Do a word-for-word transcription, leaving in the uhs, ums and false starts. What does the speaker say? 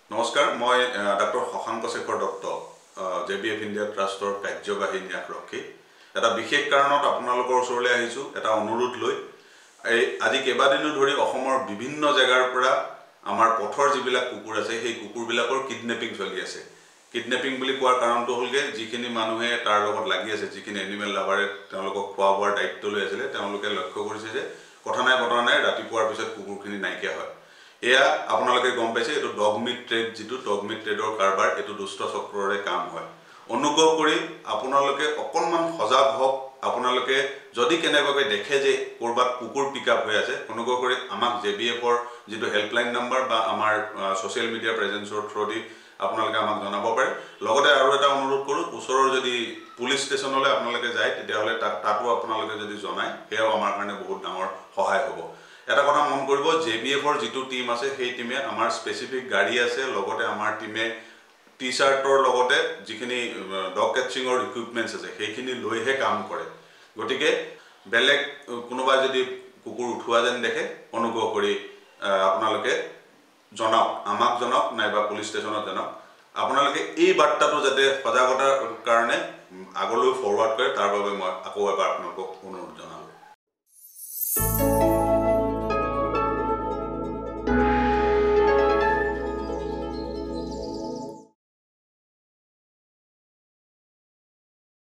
নমস্কাৰ মই doctor Shashanka Shekhar Dutta J B F India ট্ৰাষ্টৰ কাৰ্যবাহী ন্যাসৰক্ষী এটা বিশেষ কাৰণত আপোনালোকৰ ওচৰলৈ আহিছোঁ এটা অনুৰোধ লৈ এই আজি কেইবাদিনো ধৰি অসমৰ বিভিন্ন জেগাৰ পৰা আমাৰ পথৰ যিবিলাক কুকুৰ আছে সেই কুকুৰবিলাকৰ কিডনেপিং চলি আছে কিডনেপিং বুলি কোৱাৰ কাৰণটো হ'লগে যিখিনি মানুহে তাৰ লগত লাগি আছে যিখিনি এনিমেল লাভাৰে তেওঁলোকক খোৱা বোৱাৰ দায়িত্ব লৈ আছিলে তেওঁলোকে লক্ষ্য কৰিছে যে কথা নাই বতৰা নাই ৰাতিপুৱাৰ পিছত কুকুৰখিনি নাইকিয়া হয় এয়া আপোনালোকে গম পাইছে এটো ডগ মিট ট্ৰেড যেটো ডগ মিট ট্ৰেডৰ কাৰবাৰ এটো দুষ্ট চক্ৰৰে কাম হয় অনুগ্ৰহ কৰি আপোনালোকে অকনমান সজাগ হওক আপোনালোকে যদি কেনেবাকৈ দেখে যে কৰবাত কুকুৰ পিকআপ হৈ আছে অনুগ্ৰহ কৰি আমাক জেবিএফৰ যেটো হেল্পলাইন নম্বৰ বা আমাৰ সোশ্যাল মিডিয়া প্ৰেজেন্সৰ থ্ৰুদি আপোনালোকে আমাক জনাব পাৰে লগতে আৰু এটা অনুৰোধ কৰো ওচৰৰ যদি পুলিশ ষ্টেচনলৈ আপোনালোকে যায় তেতিয়া হলে তাতো আপোনালোকে যদি জনায় হেও আমাৰ কাৰণে বহুত ডাঙৰ সহায় হ'ব এটা কথা মন কৰিব জেবিএফৰ যেটো টিম আছে সেই টিমে আমাৰ স্পেসিফিক গাড়ী আছে লগতে আমাৰ টিমে টি-শাৰ্টৰ লগতে যিখিনি ডগ কেচিংৰ ইকুইপমেন্টছ আছে সেইখিনি লৈহে কাম কৰে গটিকে বেলেগ কোনোবা যদি কুকুৰ উঠুৱা যেন দেখে অনুগ্ৰহ কৰি আপোনালোকে জনাওক আমাক জনাওক নাইবা পুলিশ ষ্টেচনত জনাওক আপোনালোকে এই বাৰ্তাটো যাতে সজাগতাৰ কাৰণে আগলৈ ফৰৱাৰ্ড কৰে তাৰ বাবে মই আকৌ এবাৰ আপোনালোকক অনুৰোধ জনাম